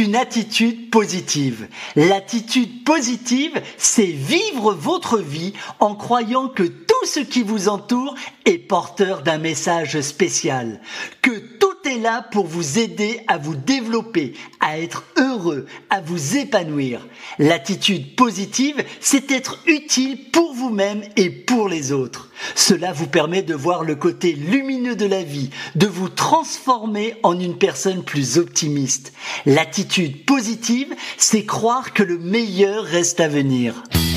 une attitude positive? L'attitude positive, c'est vivre votre vie en croyant que tout ce qui vous entoure est porteur d'un message spécial, que tout est là pour vous aider à vous développer, à être heureux, à vous épanouir. L'attitude positive, c'est être utile pour vous-même et pour les autres. Cela vous permet de voir le côté lumineux de la vie, de vous transformer en une personne plus optimiste. L'attitude positive, c'est croire que le meilleur reste à venir.